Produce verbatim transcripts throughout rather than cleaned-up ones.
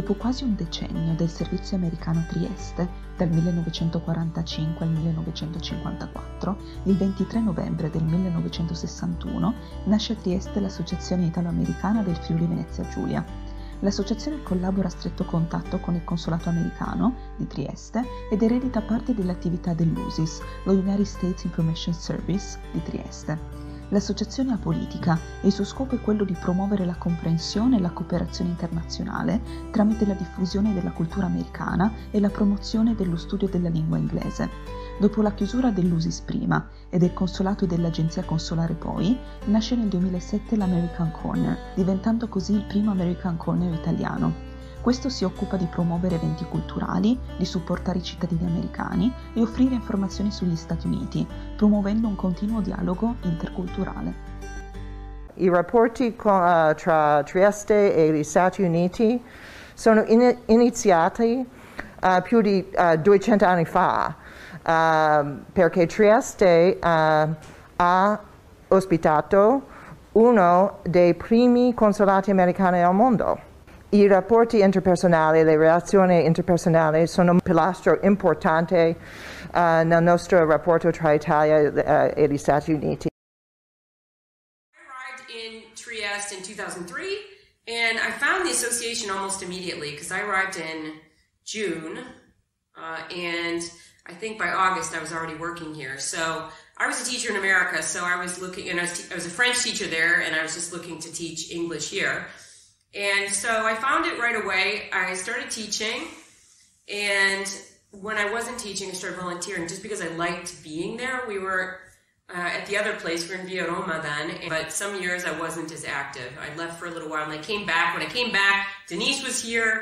Dopo quasi un decennio del servizio americano a Trieste, dal millenovecentoquarantacinque al millenovecentocinquantaquattro, il ventitré novembre del millenovecentosessantuno nasce a Trieste l'Associazione Italo-Americana del Friuli Venezia Giulia. L'associazione collabora a stretto contatto con il Consolato americano di Trieste ed eredita parte delle attività dell'U S I S, lo United States Information Service di Trieste. L'associazione è apolitica e il suo scopo è quello di promuovere la comprensione e la cooperazione internazionale tramite la diffusione della cultura americana e la promozione dello studio della lingua inglese. Dopo la chiusura dell'U S I S prima e del consolato e dell'agenzia consolare poi, nasce nel duemilasette l'American Corner, diventando così il primo American Corner italiano. Questo si occupa di promuovere eventi culturali, di supportare i cittadini americani e offrire informazioni sugli Stati Uniti, promuovendo un continuo dialogo interculturale. I rapporti con, uh, tra Trieste e gli Stati Uniti sono in iniziati uh, più di uh, duecento anni fa, uh, perché Trieste uh, ha ospitato uno dei primi consolati americani al mondo. I rapporti interpersonali, le relazioni interpersonali sono un pilastro importante uh, nel nostro rapporto tra Italia uh, e gli Stati Uniti. I arrived in Trieste in two thousand three, and I found the association almost immediately because I arrived in June, uh, and I think by August I was already working here. So I was a teacher in America, so I was looking, and I was, I was a French teacher there, and I was just looking to teach English here. And so I found it right away. I started teaching, and when I wasn't teaching, I started volunteering just because I liked being there. We were uh, at the other place, we were in Via Roma then, but some years I wasn't as active. I left for a little while and I came back. When I came back, Denise was here,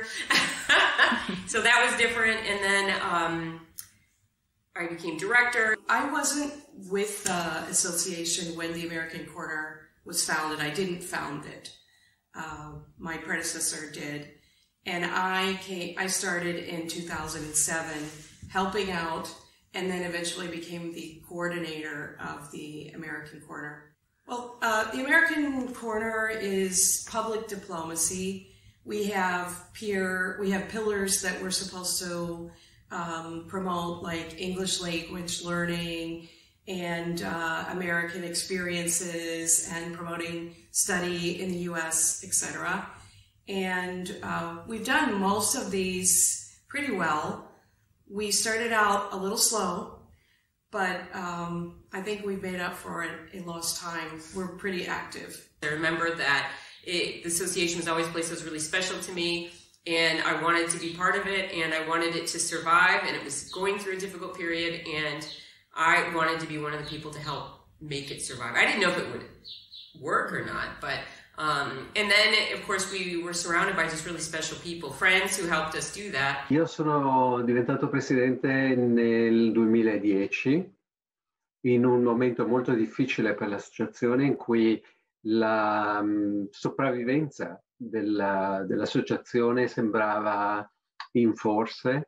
so that was different. And then um, I became director. I wasn't with the association when the American Corner was founded. I didn't found it. Uh, my predecessor did, and I came, I started in two thousand seven helping out, and then eventually became the coordinator of the American Corner. Well, uh, the American Corner is public diplomacy. We have peer, we have pillars that we're supposed to um, promote, like English language learning and uh, American experiences and promoting study in the U S, et cetera. And uh, we've done most of these pretty well. We started out a little slow, but um, I think we've made up for it in lost time. We're pretty active. I remember that it, the association was always a place that was really special to me, and I wanted to be part of it, and I wanted it to survive, and it was going through a difficult period, and I wanted to be one of the people to help make it survive. I didn't know if it would work or not, but um, and then of course we were surrounded by just really special people, friends who helped us do that. Io sono diventato presidente nel duemiladieci, in un momento molto difficile per l'associazione, in cui la um, sopravvivenza della, dell'associazione sembrava in forse.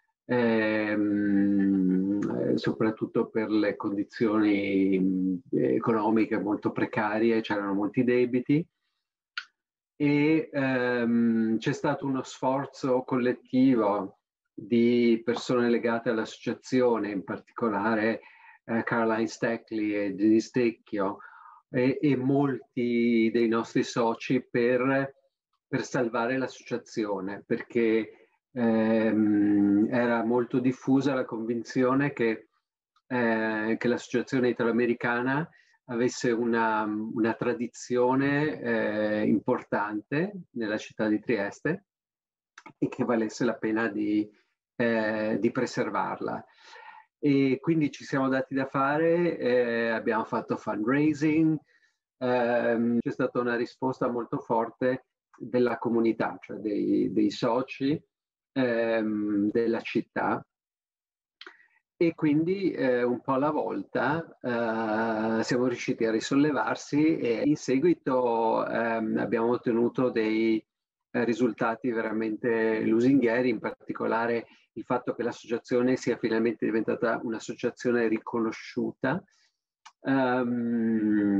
Ehm, soprattutto per le condizioni economiche molto precarie, c'erano molti debiti e ehm, c'è stato uno sforzo collettivo di persone legate all'associazione, in particolare eh, Caroline Stackley e Denise Tecchio e, e molti dei nostri soci per, per salvare l'associazione, perché ehm, era molto diffusa la convinzione che, eh, che l'associazione italo-americana avesse una, una tradizione eh, importante nella città di Trieste e che valesse la pena di, eh, di preservarla. E quindi ci siamo dati da fare, eh, abbiamo fatto fundraising, ehm, c'è stata una risposta molto forte della comunità, cioè dei, dei soci ehm, della città, e quindi eh, un po' alla volta eh, siamo riusciti a risollevarsi e in seguito ehm, abbiamo ottenuto dei eh, risultati veramente lusinghieri, in particolare il fatto che l'associazione sia finalmente diventata un'associazione riconosciuta, um,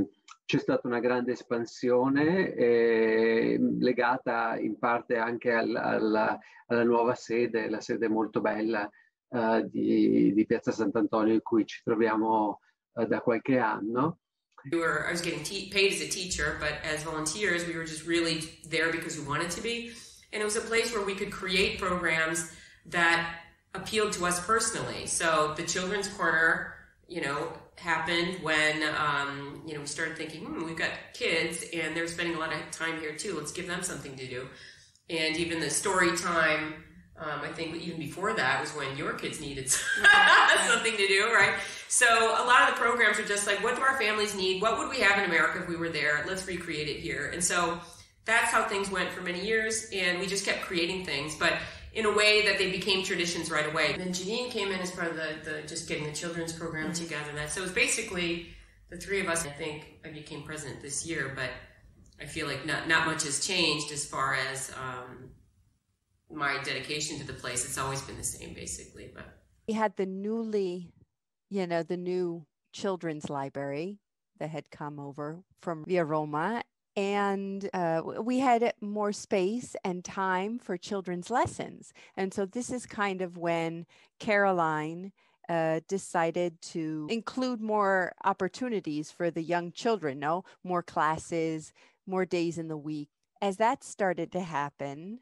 c'è stata una grande espansione eh, legata in parte anche al, al, alla nuova sede, la sede molto bella uh, di, di Piazza Sant'Antonio in cui ci troviamo uh, da qualche anno. We were, I was getting te- paid as a teacher, but as volunteers, we were just really there because we wanted to be. And it was a place where we could create programs that appealed to us personally. So the Children's Corner, you know, happened when, um, you know, we started thinking, hmm, we've got kids and they're spending a lot of time here too. Let's give them something to do. And even the story time, um, I think even before that was when your kids needed something to do, right? So a lot of the programs are just like, what do our families need? What would we have in America if we were there? Let's recreate it here. And so that's how things went for many years. And we just kept creating things. But in a way that they became traditions right away. And then Janine came in as part of the, the just getting the children's program mm-hmm. together. And that, so it was basically the three of us. I think I became president this year, but I feel like not, not much has changed as far as um, my dedication to the place. It's always been the same, basically. But we had the newly, you know, the new children's library that had come over from Via Roma. And uh, we had more space and time for children's lessons. And so this is kind of when Caroline uh, decided to include more opportunities for the young children, no? More classes, more days in the week. As that started to happen,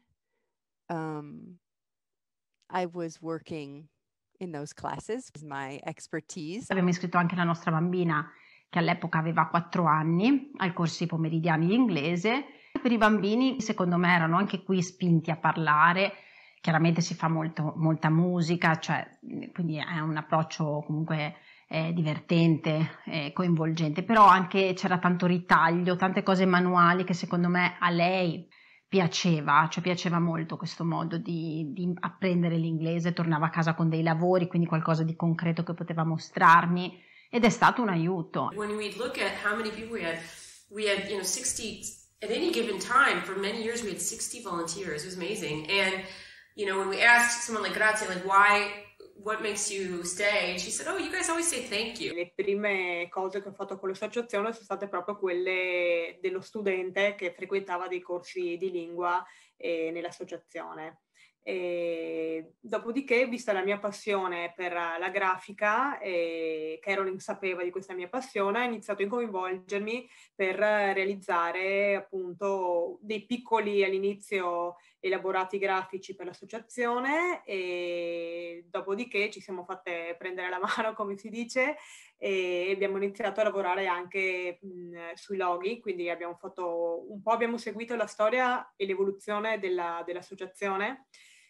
um, I was working in those classes, my expertise. Abbiamo iscritto anche la nostra bambina, che all'epoca aveva quattro anni, ai corsi pomeridiani di inglese. Per i bambini, secondo me, erano anche qui spinti a parlare. Chiaramente si fa molto, molta musica, cioè, quindi è un approccio comunque eh, divertente, eh, coinvolgente, però anche c'era tanto ritaglio, tante cose manuali che secondo me a lei piaceva, cioè piaceva molto questo modo di, di apprendere l'inglese. Tornava a casa con dei lavori, quindi qualcosa di concreto che poteva mostrarmi. Ed è stato un aiuto. When we look at how many people we had, we had, you know, sixty, at any given time, for many years we had sixty volunteers. It was amazing. And, you know, when we asked someone like Grazia, like, why, what makes you stay? And she said, oh, you guys always say thank you. Le prime cose che ho fatto con l'associazione sono state proprio quelle dello studente che frequentava dei corsi di lingua eh, nell'associazione. E dopodiché, vista la mia passione per la grafica, e Caroline sapeva di questa mia passione, ha iniziato a coinvolgermi per realizzare appunto dei piccoli all'inizio elaborati grafici per l'associazione, e dopodiché ci siamo fatte prendere la mano, come si dice, e abbiamo iniziato a lavorare anche mh, sui loghi. Quindi abbiamo fatto un po', abbiamo seguito la storia e l'evoluzione della, dell'associazione,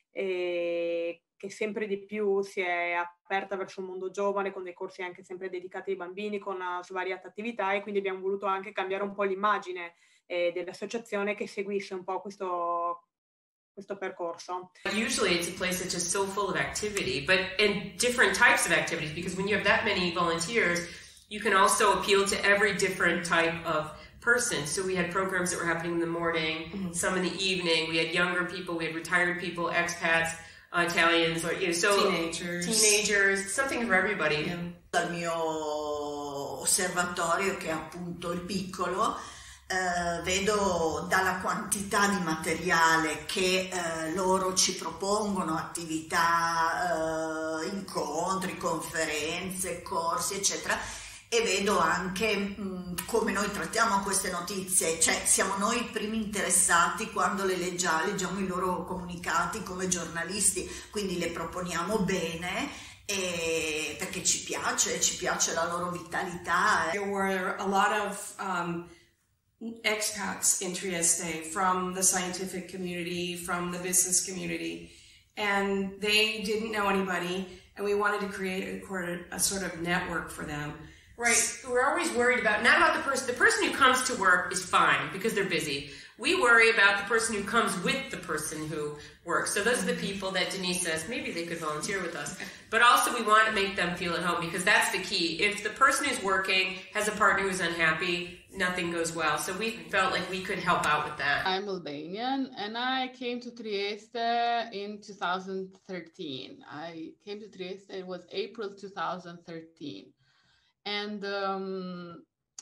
e che sempre di più si è aperta verso un mondo giovane, con dei corsi anche sempre dedicati ai bambini, con uh, svariate attività, e quindi abbiamo voluto anche cambiare un po' l'immagine eh, dell'associazione, che seguisse un po' questo, questo percorso. Usually it's a place that's just so full of activity, but in different types of activities, because when you have that many volunteers, you can also appeal to every different type of person. So we had programs that were happening in the morning, mm-hmm. some in the evening. We had younger people, we had retired people, expats, uh, Italians, or you know, so teenagers, teenagers, something for everybody. Yeah. Dal mio osservatorio, che è appunto il piccolo, eh, vedo dalla quantità di materiale che eh, loro ci propongono, attività, eh, incontri, conferenze, corsi, eccetera. E vedo anche mh, come noi trattiamo queste notizie, cioè siamo noi i primi interessati quando le leggiamo, leggiamo i loro comunicati come giornalisti, quindi le proponiamo bene, e perché ci piace, ci piace la loro vitalità. There were a lot of um, expats in Trieste from the scientific community, from the business community, and they didn't know anybody, and we wanted to create a, a sort of network for them. Right. We're always worried about, not about the person, the person who comes to work is fine because they're busy. We worry about the person who comes with the person who works. So those are the people that Denise says, maybe they could volunteer with us. But also we want to make them feel at home, because that's the key. If the person who's working has a partner who's unhappy, nothing goes well. So we felt like we could help out with that. I'm Albanian, and I came to Trieste in two thousand thirteen. I came to Trieste, it was April two thousand thirteen. And um,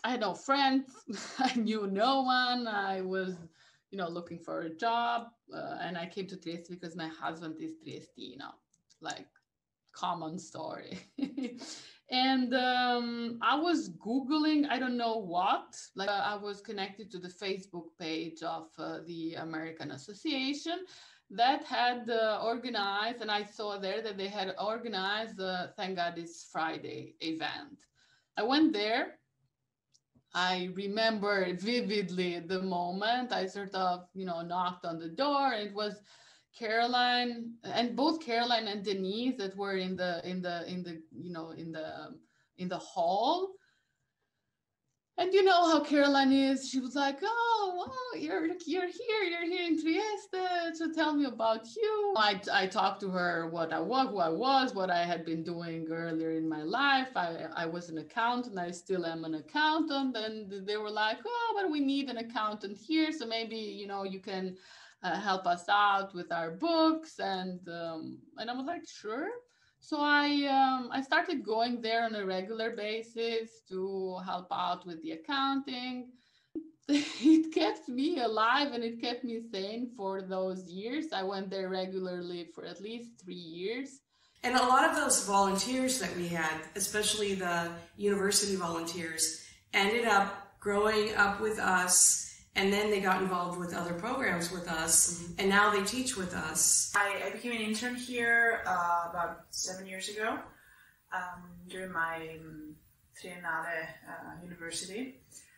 I had no friends. I knew no one. I was, you know, looking for a job. Uh, and I came to Trieste because my husband is Triestino, like common story. And um, I was Googling, I don't know what, like uh, I was connected to the Facebook page of uh, the American Association that had uh, organized, and I saw there that they had organized the Thank God It's Friday event. I went there. I remember vividly the moment I sort of, you know, knocked on the door. It was Caroline, and both Caroline and Denise that were in the in the in the you know in the um, in the hall. And you know how Caroline is. She was like, "Oh, wow, you're you're here. You're here in Trieste. So tell me about you." I I talked to her what I was, who I was, what I had been doing earlier in my life. I I was an accountant. I still am an accountant. And they were like, "Oh, but we need an accountant here. So maybe you know you can uh, help us out with our books." And um, and I was like, "Sure." So I um, I started going there on a regular basis to help out with the accounting. It kept me alive and it kept me sane for those years. I went there regularly for at least three years. And a lot of those volunteers that we had, especially the university volunteers, ended up growing up with us. And then they got involved with other programs with us, mm-hmm. and now they teach with us. I, I became an intern here uh, about seven years ago um, during my um, Triennale uh, university.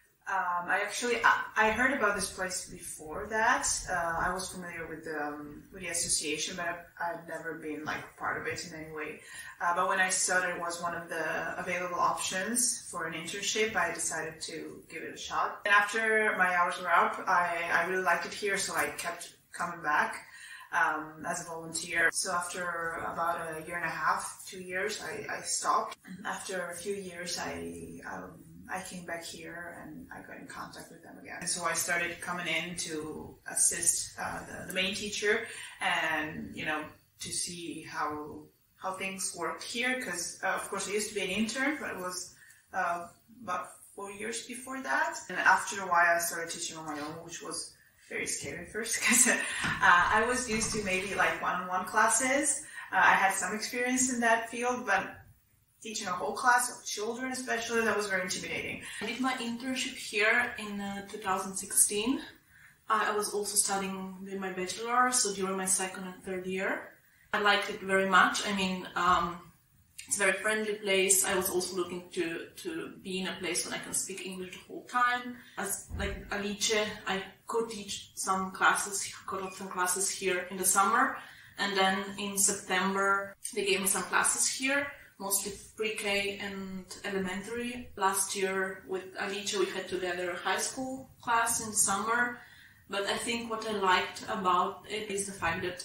Um, I actually, I, I heard about this place before that. Uh, I was familiar with the, um, with the association, but I've, I've never been like part of it in any way. Uh, but when I saw that it was one of the available options for an internship, I decided to give it a shot. And after my hours were up, I, I really liked it here, so I kept coming back um, as a volunteer. So after about a year and a half, two years, I, I stopped. After a few years, I um, I came back here and I got in contact with them again. And so I started coming in to assist uh, the, the main teacher and, you know, to see how how things worked here. Because, uh, of course, I used to be an intern, but it was uh, about four years before that. And after a while, I started teaching on my own, which was very scary at first because uh, I was used to maybe like one-on-one classes. Uh, I had some experience in that field, but teaching a whole class of children, especially, that was very intimidating. I did my internship here in uh, two thousand sixteen. Uh, I was also studying with my bachelor, so during my second and third year. I liked it very much. I mean, um, it's a very friendly place. I was also looking to, to be in a place where I can speak English the whole time. As like Alice, I could teach some classes, could have some classes here in the summer. And then in September, they gave me some classes here, mostly pre-K and elementary. Last year with Alice, we had together a high school class in the summer. But I think what I liked about it is the fact that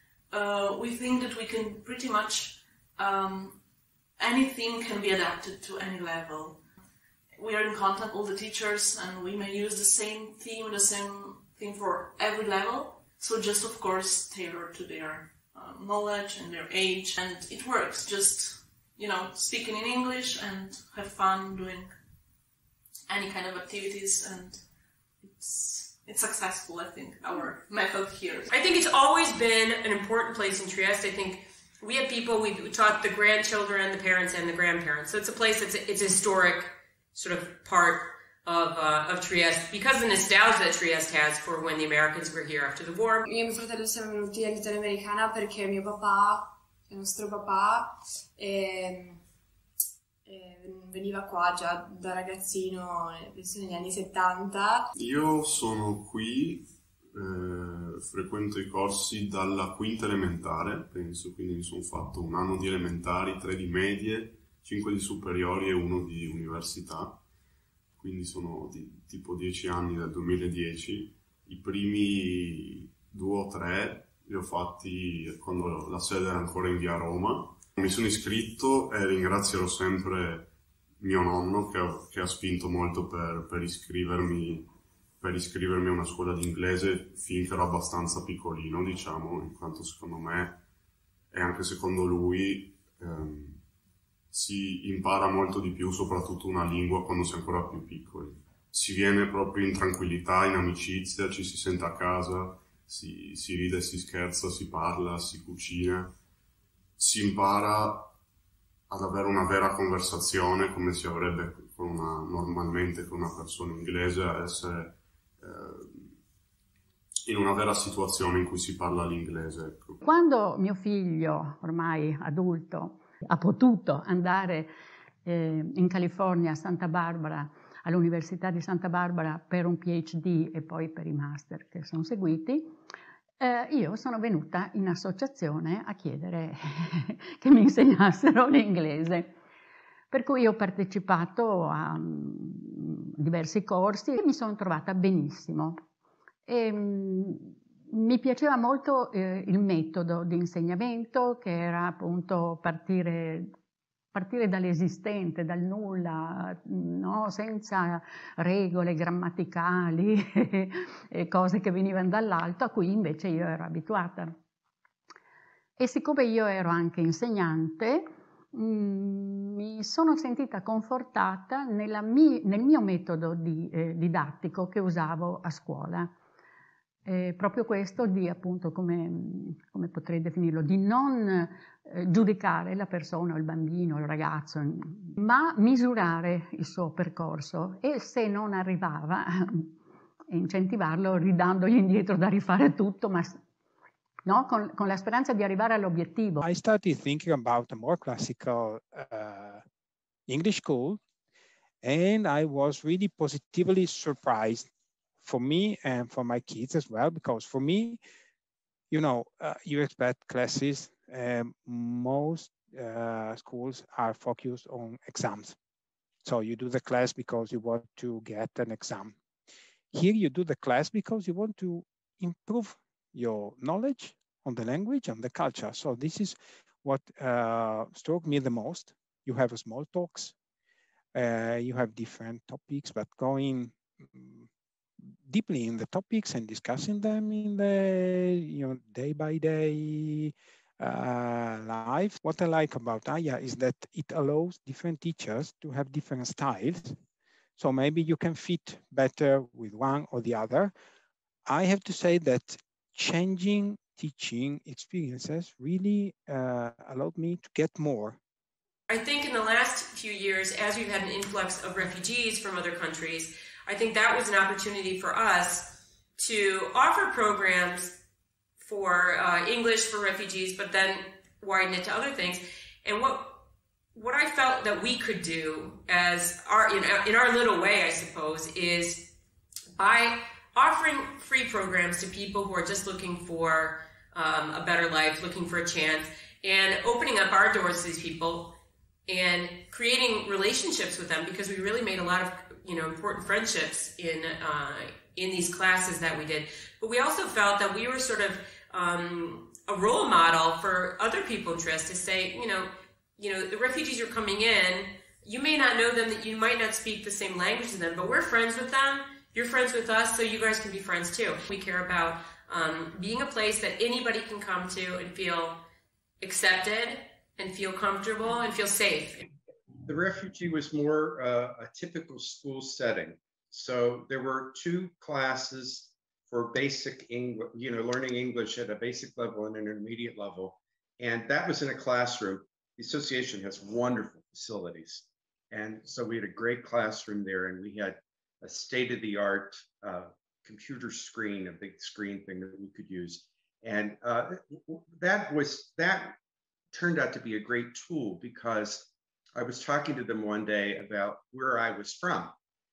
uh, we think that we can pretty much, um, anything can be adapted to any level. We are in contact with all the teachers and we may use the same theme, the same thing for every level. So just, of course, tailored to their uh, knowledge and their age. And it works, just you know, speaking in English and have fun doing any kind of activities, and it's it's successful, I think, our method here. I think it's always been an important place in Trieste. I think we have people, we taught the grandchildren, the parents, and the grandparents. So it's a place that's it's a historic sort of part of, uh, of Trieste, because of the nostalgia that Trieste has for when the Americans were here after the war. Io e mio fratello siamo venuti all'Italia americana perché mio papà, il nostro papà, eh, eh, veniva qua già da ragazzino, penso negli anni settanta. Io sono qui, eh, frequento i corsi dalla quinta elementare, penso, quindi mi sono fatto un anno di elementari, tre di medie, cinque di superiori e uno di università, quindi sono di, tipo dieci anni, dal duemiladieci. I primi due o tre li ho fatti quando la sede era ancora in via Roma. Mi sono iscritto e ringrazierò sempre mio nonno che ha, che ha spinto molto per, per, iscrivermi, per iscrivermi a una scuola di inglese finché ero abbastanza piccolino, diciamo, in quanto secondo me e anche secondo lui ehm, si impara molto di più, soprattutto una lingua, quando si è ancora più piccoli. Si viene proprio in tranquillità, in amicizia, ci si sente a casa, si, si ride, si scherza, si parla, si cucina. Si impara ad avere una vera conversazione, come si avrebbe con una, normalmente con una persona inglese, a essere eh, in una vera situazione in cui si parla l'inglese. Ecco. Quando mio figlio, ormai adulto, ha potuto andare eh, in California, a Santa Barbara, all'Università di Santa Barbara per un PhD e poi per i master che sono seguiti, eh, io sono venuta in associazione a chiedere che mi insegnassero l'inglese. Per cui ho partecipato a um, diversi corsi e mi sono trovata benissimo. E, um, mi piaceva molto eh, il metodo di insegnamento, che era appunto partire, partire dall'esistente, dal nulla, no? Senza regole grammaticali e cose che venivano dall'alto, a cui invece io ero abituata. E siccome io ero anche insegnante, mh, mi sono sentita confortata nella mi, nel mio metodo di, eh, didattico che usavo a scuola. Eh, proprio questo di, appunto, come, come potrei definirlo, di non eh, giudicare la persona o il bambino o il ragazzo, ma misurare il suo percorso e se non arrivava incentivarlo ridandogli indietro da rifare tutto, ma no, con, con la speranza di arrivare all'obiettivo. I started thinking about a more classical uh, English school, and I was really positively surprised for me and for my kids as well, because for me, you know, uh, you expect classes, and most uh, schools are focused on exams. So you do the class because you want to get an exam. Here you do the class because you want to improve your knowledge on the language and the culture. So this is what uh, struck me the most. You have a small talks, uh, you have different topics, but going um, deeply in the topics and discussing them in the you know day by day uh, life. What I like about Aya is that it allows different teachers to have different styles. So maybe you can fit better with one or the other. I have to say that changing teaching experiences really uh, allowed me to get more. I think in the last few years, as we've had an influx of refugees from other countries, I think that was an opportunity for us to offer programs for uh, English for refugees, but then widen it to other things. And what what I felt that we could do as our in, in our little way, I suppose, is by offering free programs to people who are just looking for um, a better life, looking for a chance, and opening up our doors to these people and creating relationships with them, because we really made a lot of you know important friendships in uh, in these classes that we did. But we also felt that we were sort of um, a role model for other people in Trieste to say, you know, you know, the refugees are coming in. You may not know them, that you might not speak the same language as them, but we're friends with them. You're friends with us, so you guys can be friends too. We care about um, being a place that anybody can come to and feel accepted and feel comfortable and feel safe. The refugee was more uh, a typical school setting. So there were two classes for basic English, you know, learning English at a basic level and an intermediate level. And that was in a classroom. The association has wonderful facilities. And so we had a great classroom there, and we had a state-of-the-art uh, computer screen, a big screen thing that we could use. And uh, that was, that turned out to be a great tool, because I was talking to them one day about where I was from.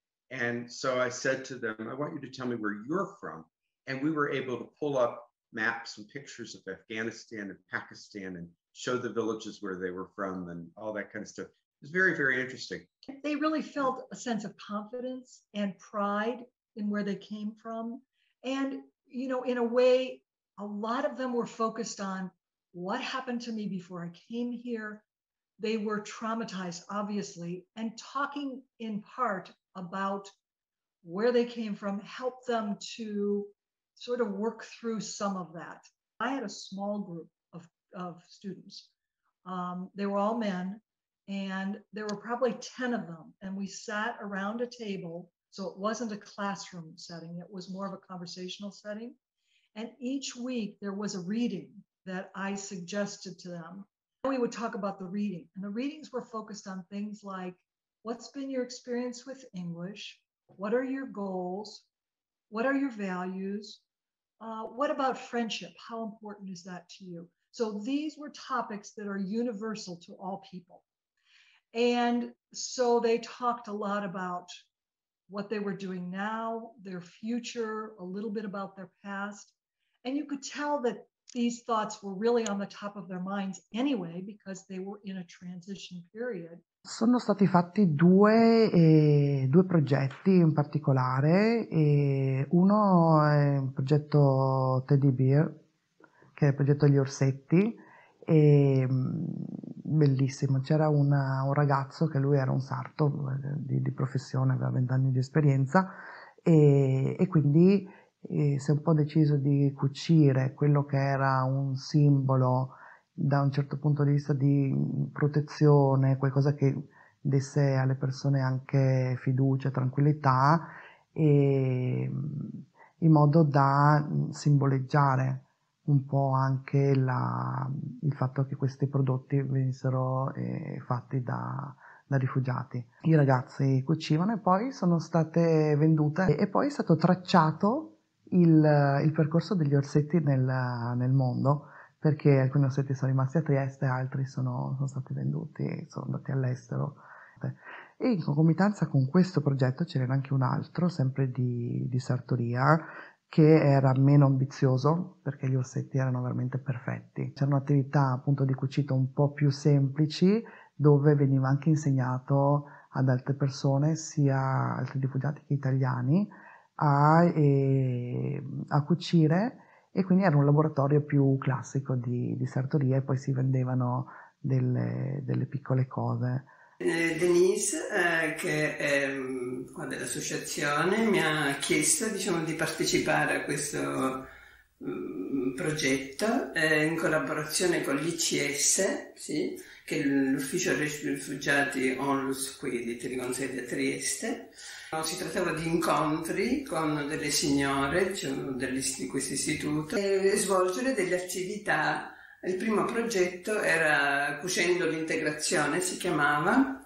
And so I said to them, I want you to tell me where you're from. And we were able to pull up maps and pictures of Afghanistan and Pakistan and show the villages where they were from and all that kind of stuff. It was very, very interesting. They really felt a sense of confidence and pride in where they came from. And, you know, in a way, a lot of them were focused on what happened to me before I came here. They were traumatized, obviously, and talking in part about where they came from helped them to sort of work through some of that. I had a small group of, of students. Um, they were all men, And there were probably ten of them. And we sat around a table. So it wasn't a classroom setting. It was more of a conversational setting. And each week there was a reading that I suggested to them. We would talk about the reading. And the readings were focused on things like, what's been your experience with English? What are your goals? What are your values? Uh, what about friendship? How important is that to you? So these were topics that are universal to all people. And so they talked a lot about what they were doing now, their future, a little bit about their past. And you could tell that these thoughts were really on the top of their minds anyway, because they were in a transition period. Sono stati fatti due, eh, due progetti in particolare. E uno è il progetto Teddy Bear, che è il progetto degli orsetti, e, bellissimo. C'era una, un ragazzo che lui era un sarto di, di professione, aveva vent'anni di esperienza, e, e quindi eh, si è un po' deciso di cucire quello che era un simbolo da un certo punto di vista di protezione, qualcosa che desse alle persone anche fiducia, tranquillità, e in modo da simboleggiare un po' anche la, il fatto che questi prodotti venissero eh, fatti da, da rifugiati. I ragazzi cucivano e poi sono state vendute, e poi è stato tracciato il, il percorso degli orsetti nel, nel mondo, perché alcuni orsetti sono rimasti a Trieste, altri sono, sono stati venduti, sono andati all'estero. E in concomitanza con questo progetto c'era anche un altro, sempre di, di sartoria, che era meno ambizioso, perché gli orsetti erano veramente perfetti. C'erano attività appunto di cucito un po' più semplici, dove veniva anche insegnato ad altre persone, sia altri rifugiati che italiani, a, e, a cucire, e quindi era un laboratorio più classico di, di sartoria, e poi si vendevano delle, delle piccole cose. Denise, eh, che è qua dell'associazione, mi ha chiesto, diciamo, di partecipare a questo um, progetto eh, in collaborazione con l'I C S, sì, che è l'Ufficio Rifugiati Onlus qui di con sede a Trieste. Si trattava di incontri con delle signore, diciamo, di questo istituto, e svolgere delle attività. Il primo progetto era Cucendo l'integrazione, si chiamava,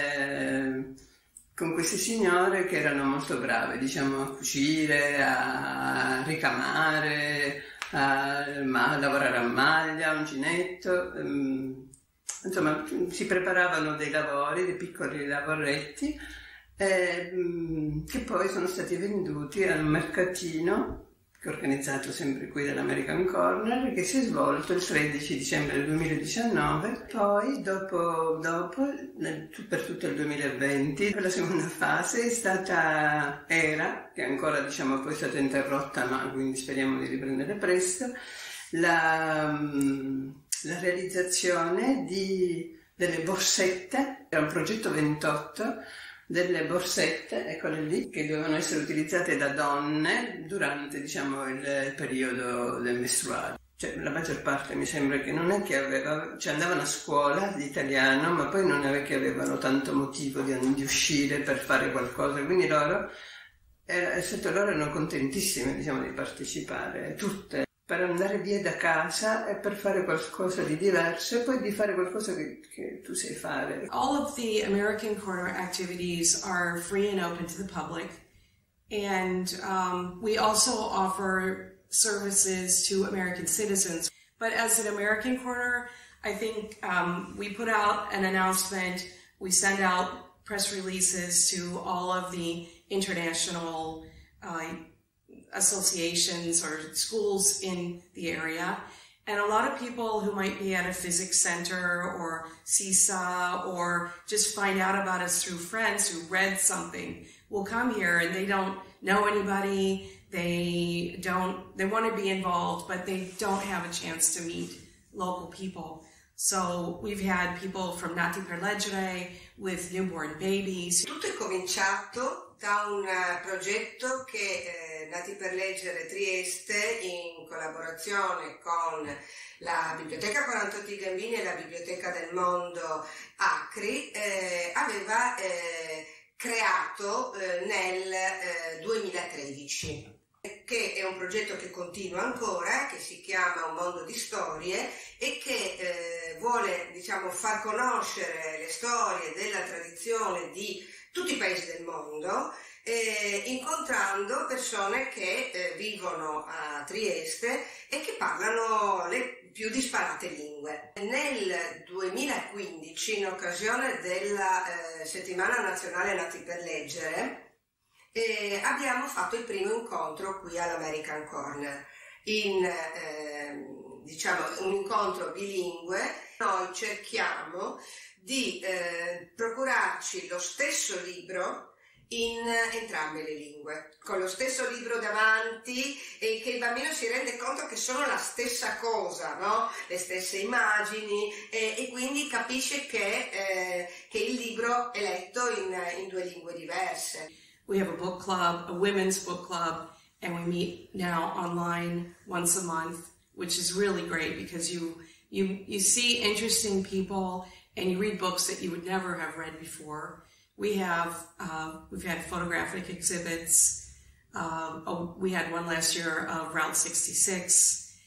eh, con queste signore che erano molto brave, diciamo, a cucire, a ricamare, a, a lavorare a maglia, a uncinetto. Um, insomma, si preparavano dei lavori, dei piccoli lavoretti, eh, che poi sono stati venduti al mercatino organizzato sempre qui dall'American Corner, che si è svolto il tredici dicembre del duemiladiciannove. Poi dopo, dopo nel, per tutto il duemilaventi, la seconda fase è stata era, che ancora diciamo poi è stata interrotta, ma quindi speriamo di riprendere presto, la, la realizzazione di, delle borsette. Era un progetto ventotto, delle borsette, eccole lì, che dovevano essere utilizzate da donne durante, diciamo, il, il periodo del mestruale. Cioè, la maggior parte mi sembra che non è che aveva, cioè andavano a scuola di italiano, ma poi non è che avevano tanto motivo di, di uscire per fare qualcosa, quindi loro, era, loro erano contentissime, diciamo, di partecipare, tutte, per andare via da casa e per fare qualcosa di diverso, e poi di fare qualcosa che, che tu sai fare. All of the American Corner activities are free and open to the public, and um, we also offer services to American citizens. But as an American Corner, I think um, we put out an announcement, we send out press releases to all of the international uh, associations or schools in the area. And a lot of people who might be at a physics center or C I S A or just find out about us through friends who read something will come here, and they don't know anybody, they don't, they want to be involved, but they don't have a chance to meet local people. So we've had people from Nati per Leggere with newborn babies. Tutto è cominciato da un progetto che eh, Nati per Leggere Trieste, in collaborazione con la Biblioteca quarantotto i Gambini e la Biblioteca del Mondo Acri, eh, aveva eh, creato eh, nel eh, duemilatredici, che è un progetto che continua ancora, che si chiama Un mondo di storie e che eh, vuole, diciamo, far conoscere le storie della tradizione di tutti i paesi del mondo, eh, incontrando persone che eh, vivono a Trieste e che parlano le più disparate lingue. Nel duemilaquindici, in occasione della eh, Settimana Nazionale Nati per Leggere, eh, abbiamo fatto il primo incontro qui all'American Corner, in eh, diciamo un incontro bilingue. Noi cerchiamo di eh, procurarci lo stesso libro in entrambe le lingue, con lo stesso libro davanti, e che il bambino si rende conto che sono la stessa cosa, no? Le stesse immagini, e, e quindi capisce che, eh, che il libro è letto in, in due lingue diverse. We have a book club, a women's book club, and we meet now online once a month, which is really great because you you you see interesting people and you read books that you would never have read before. We have uh, we've had photographic exhibits. Um, oh, we had one last year of Route sixty-six,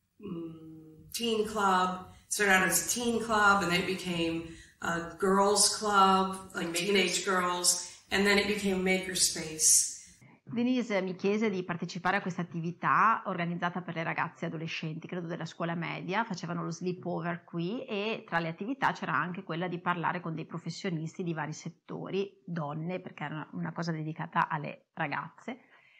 um, teen club. It started out as a teen club, and then it became a girls club, like teenage girls. And then it became Makerspace. Denise mi chiese di partecipare a questa attività organizzata per le ragazze e adolescenti, credo della scuola media, facevano lo sleepover qui e tra le attività c'era anche quella di parlare con dei professionisti di vari settori, donne, perché era una cosa dedicata alle ragazze.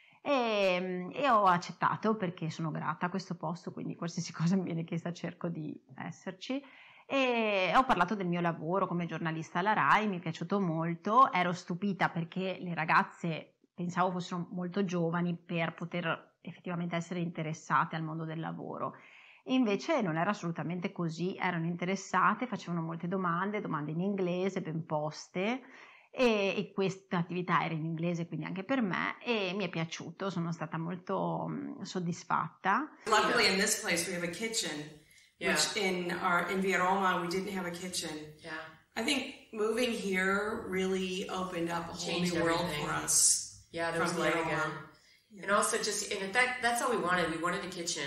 E, e ho accettato perché sono grata a questo posto, quindi qualsiasi cosa mi viene chiesta cerco di esserci. E ho parlato del mio lavoro come giornalista alla RAI, mi è piaciuto molto, ero stupita perché le ragazze pensavo fossero molto giovani per poter effettivamente essere interessate al mondo del lavoro, e invece non era assolutamente così, erano interessate, facevano molte domande, domande in inglese ben poste, e, e questa attività era in inglese quindi anche per me, e mi è piaciuto, sono stata molto um, soddisfatta. Luckily in this place we have a kitchen. Yeah. Which in our in Via Roma we didn't have a kitchen. Yeah. I think moving here really opened up a whole Changed new world everything. for us. Yeah, there was from light Via Roma. again. Yeah. And also just, and that, that's all we wanted. We wanted a kitchen.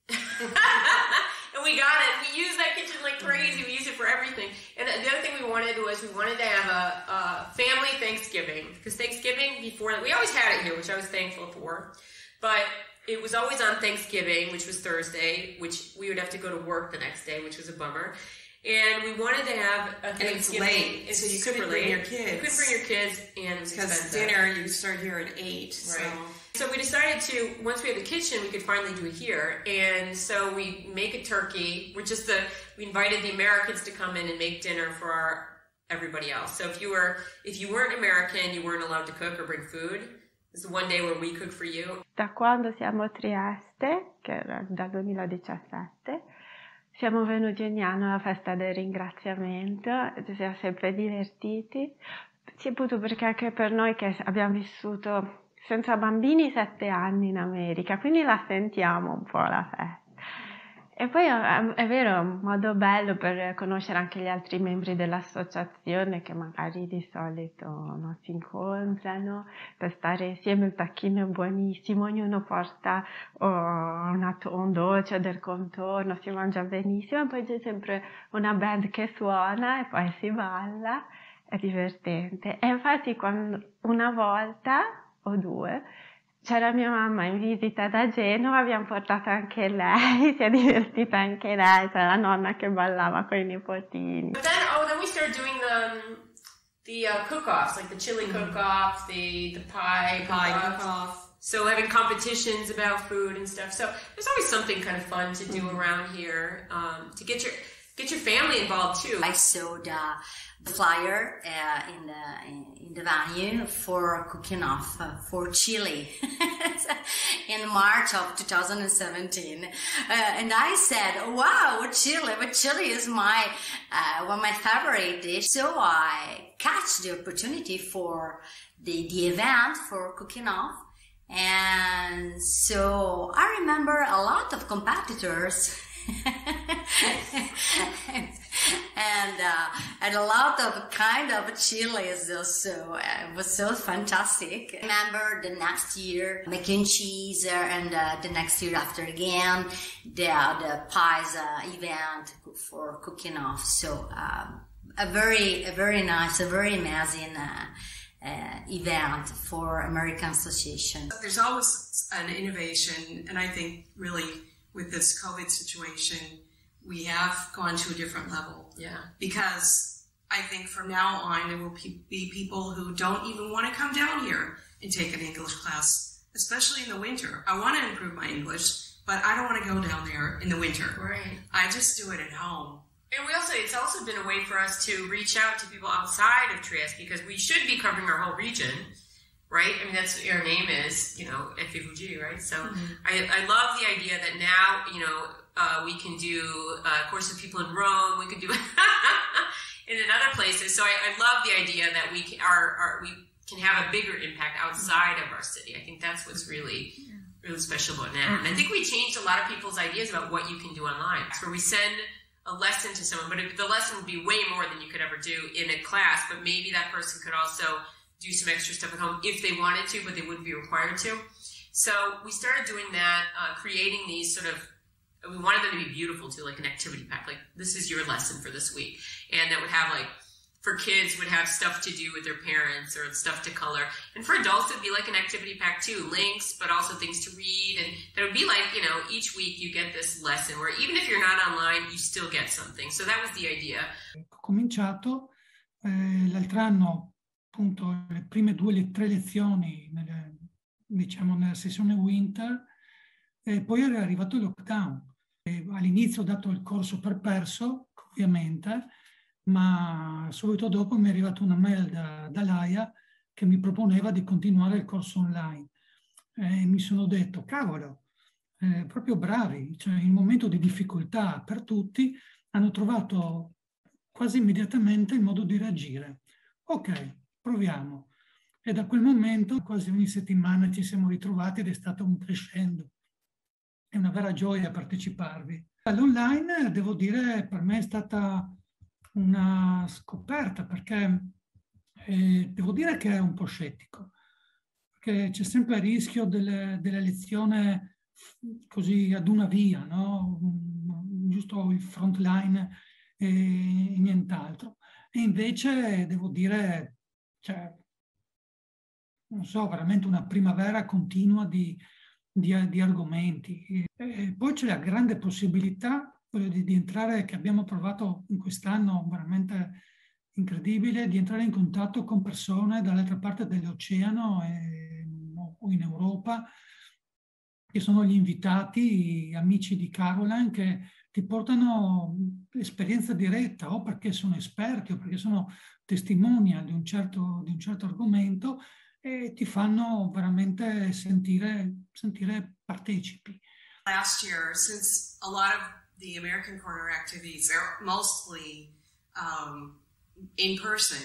And we got it. We used that kitchen like crazy. We used it for everything. And the other thing we wanted was we wanted to have a, a family Thanksgiving. Because Thanksgiving before, we always had it here, which I was thankful for. But it was always on Thanksgiving, which was Thursday, which we would have to go to work the next day, which was a bummer. And we wanted to have a Thanksgiving. And it's late, it's so you super couldn't bring late. your kids. You couldn't bring your kids, and it was Because expensive. dinner, you start here at eight. Right. So. So we decided to, once we had the kitchen, we could finally do it here. And so we make a turkey. We're just the, we invited the Americans to come in and make dinner for our, everybody else. So if you were, if you weren't American, you weren't allowed to cook or bring food. This is one day where we cook for you. Da quando siamo a Trieste, che era dal duemiladiciassette, siamo venuti ogni anno alla festa del ringraziamento, ci siamo sempre divertiti, soprattutto perché anche per noi che abbiamo vissuto senza bambini sette anni in America, quindi la sentiamo un po' la festa. E poi è vero, è un modo bello per conoscere anche gli altri membri dell'associazione che magari di solito non si incontrano, per stare insieme. Il tacchino è buonissimo, ognuno porta oh, una, un dolce del contorno, si mangia benissimo, e poi c'è sempre una band che suona e poi si balla, è divertente. E infatti quando, una volta o due c'era mia mamma in visita da Genova, abbiamo portato anche lei, si è divertita anche lei, c'era la nonna che ballava con i nipotini. But then, oh, then we started doing the um, the uh, cook-offs, like the chili cook-off, the the pie Pie cook-off. cook-off. So having competitions about food and stuff. So there's always something kind of fun to do around here um, to get your get your family involved too. By soda, flyer uh, in the in the venue for cooking off uh, for Chile in March of two thousand seventeen, uh, and I said, "Wow, Chile! But Chile is my uh, one of my favorite dish." So I catch the opportunity for the the event for cooking off, and so I remember a lot of competitors. and uh, and a lot of kind of chilies also. Uh, it was so fantastic. I remember the next year mac and cheese, uh, and uh, the next year after again the the pies uh, event for cooking off. So uh, a very a very nice, a very amazing uh, uh, event for American Association. There's always an innovation, and I think really with this COVID situation, we have gone to a different level. Yeah. Because I think from now on, there will be people who don't even want to come down here and take an English class, especially in the winter. I want to improve my English, but I don't want to go down there in the winter. Right. I just do it at home. And we also, it's also been a way for us to reach out to people outside of Trieste, because we should be covering our whole region. Right? I mean, that's what our name is, you know, F F U G, right? So mm-hmm. I, I love the idea that now, you know, uh, we can do uh, courses with people in Rome, we can do it in other places. So I, I love the idea that we can, our, our, we can have a bigger impact outside of our city. I think that's what's really, really special about now. And I think we changed a lot of people's ideas about what you can do online. Where we send a lesson to someone, but it, the lesson would be way more than you could ever do in a class, but maybe that person could also do some extra stuff at home if they wanted to, but they wouldn't be required to. So we started doing that, uh, creating these sort of, we wanted them to be beautiful too, like an activity pack. Like, this is your lesson for this week. And that would have like, for kids would have stuff to do with their parents or stuff to color. And for adults, it'd be like an activity pack too, links, but also things to read. And that would be like, you know, each week you get this lesson where even if you're not online, you still get something. So that was the idea. Ho cominciato eh, l'altro anno, appunto, le prime due le tre lezioni nelle, diciamo nella sessione winter, e poi era arrivato il lockdown. E all'inizio ho dato il corso per perso, ovviamente, ma subito dopo mi è arrivata una mail da, da Laia che mi proponeva di continuare il corso online. E mi sono detto, cavolo, eh, proprio bravi, cioè in un momento di difficoltà per tutti hanno trovato quasi immediatamente il modo di reagire. Ok, proviamo. E da quel momento quasi ogni settimana ci siamo ritrovati ed è stato un crescendo. È una vera gioia parteciparvi. L'online, devo dire, per me è stata una scoperta, perché eh, devo dire che è un po' scettico, perché c'è sempre il rischio delle, della lezione così ad una via, no? Giusto il front line e nient'altro. E invece devo dire, cioè, non so, veramente una primavera continua di, di, di argomenti. E poi c'è la grande possibilità di, di entrare, che abbiamo provato in quest'anno veramente incredibile, di entrare in contatto con persone dall'altra parte dell'oceano e, o in Europa, che sono gli invitati, amici di Caroline, che ti portano esperienza diretta, o perché sono esperti o perché sono testimonial di un certo, di un certo argomento, e ti fanno veramente sentire, sentire partecipi. Last year, since a lot of the American Corner activities are mostly um, in person,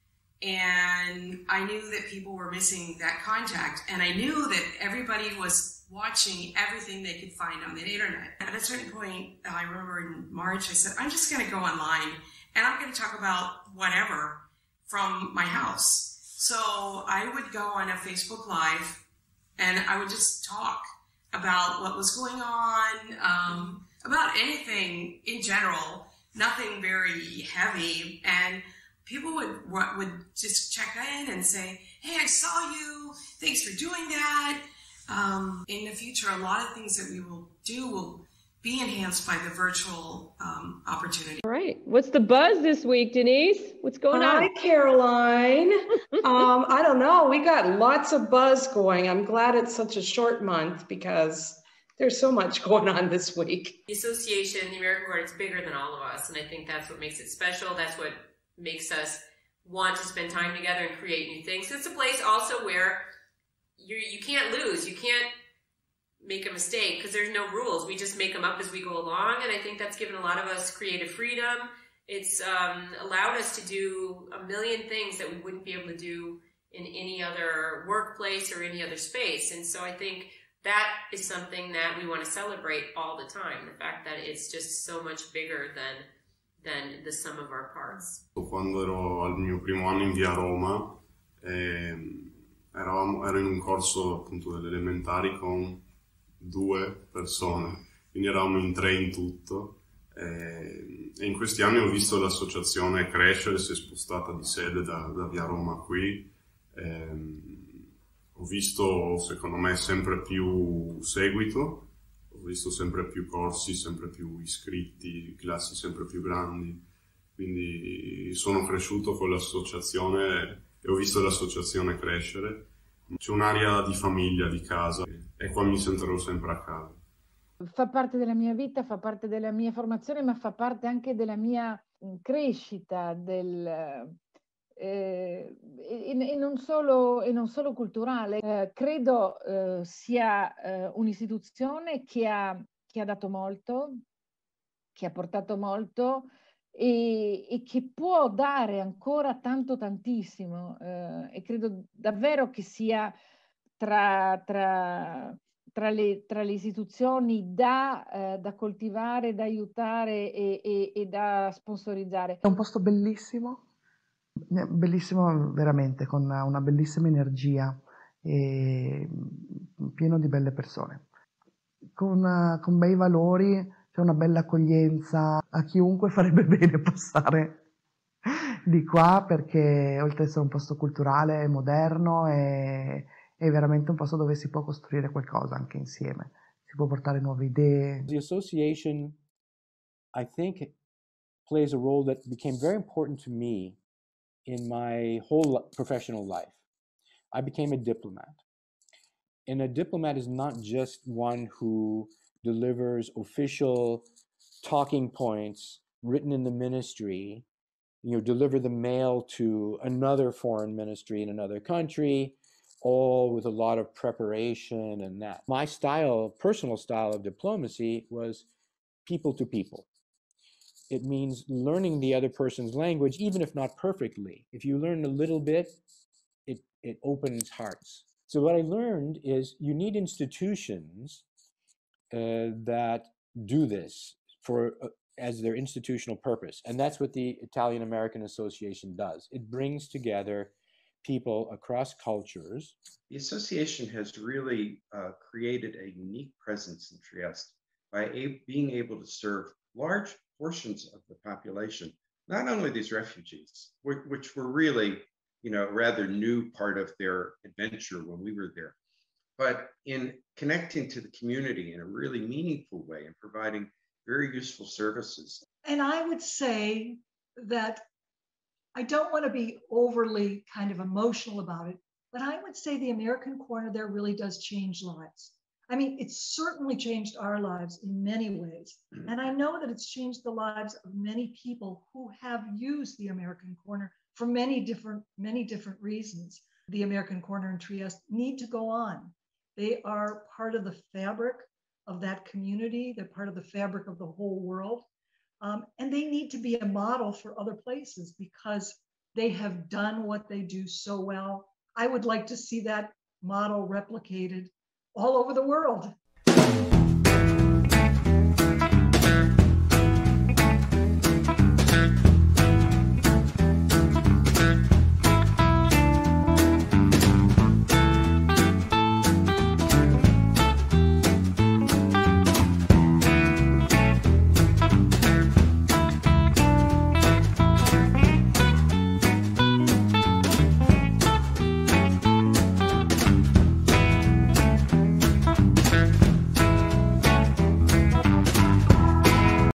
and I knew that people were missing that contact, and I knew that everybody was watching everything they could find on the internet. At a certain point, I remember in March, I said, I'm just going to go online and I'm going to talk about whatever from my house. So I would go on a Facebook Live and I would just talk about what was going on, um, about anything in general, nothing very heavy. And people would would just check in and say, hey, I saw you, thanks for doing that. Um, in the future, a lot of things that we will do will be enhanced by the virtual um, opportunity. All right. What's the buzz this week, Denise? What's going on? Hi, Caroline. um, I don't know. We got lots of buzz going. I'm glad it's such a short month because there's so much going on this week. The association, the American Corner, it's bigger than all of us. And I think that's what makes it special. That's what makes us want to spend time together and create new things. It's a place also where you you can't lose. You can't make a mistake because there's no rules. We just make them up as we go along, and I think that's given a lot of us creative freedom. It's um, allowed us to do a million things that we wouldn't be able to do in any other workplace or any other space. And so I think that is something that we want to celebrate all the time, the fact that it's just so much bigger than, than the sum of our parts. Quando ero al mio primo anno in via Roma, eh, eravamo, ero in un corso appunto delle elementari con due persone, quindi eravamo in tre in tutto. E in questi anni ho visto l'associazione crescere, si è spostata di sede da, da via Roma qui. E ho visto, secondo me, sempre più seguito, ho visto sempre più corsi, sempre più iscritti, classi sempre più grandi. Quindi sono cresciuto con l'associazione e ho visto l'associazione crescere. C'è un'area di famiglia, di casa, e qua mi sentirò sempre a casa. Fa parte della mia vita, fa parte della mia formazione, ma fa parte anche della mia crescita, del, eh, e, e, non solo, e non solo culturale. Eh, credo eh, sia eh, un'istituzione che ha, che ha dato molto, che ha portato molto e, e che può dare ancora tanto tantissimo. Eh, e credo davvero che sia tra... tra Tra le, tra le istituzioni da, eh, da coltivare, da aiutare e, e, e da sponsorizzare. È un posto bellissimo, bellissimo veramente, con una bellissima energia e pieno di belle persone, con, con bei valori, c'è una bella accoglienza, a chiunque farebbe bene passare di qua, perché oltre ad essere un posto culturale, moderno e è veramente un posto dove si può costruire qualcosa anche insieme, si può portare nuove idee. The association, I think, plays a role that became very important to me in my whole professional life. I became a diplomat. And a diplomat is not just one who delivers official talking points written in the ministry, you know, deliver the mail to another foreign ministry in another country, all with a lot of preparation and that. My style, personal style of diplomacy was people to people. It means learning the other person's language, even if not perfectly. If you learn a little bit, it, it opens hearts. So what I learned is you need institutions uh, that do this for uh, as their institutional purpose. And that's what the Italian American Association does. It brings together people across cultures. The association has really uh, created a unique presence in Trieste by a being able to serve large portions of the population, not only these refugees, which, which were really, you know, a rather new part of their adventure when we were there, but in connecting to the community in a really meaningful way and providing very useful services. And I would say that I don't want to be overly kind of emotional about it, but I would say the American Corner there really does change lives. I mean, it's certainly changed our lives in many ways. And I know that it's changed the lives of many people who have used the American Corner for many different, many different reasons. The American Corner in Trieste need to go on. They are part of the fabric of that community. They're part of the fabric of the whole world. Um, and they need to be a model for other places because they have done what they do so well. I would like to see that model replicated all over the world.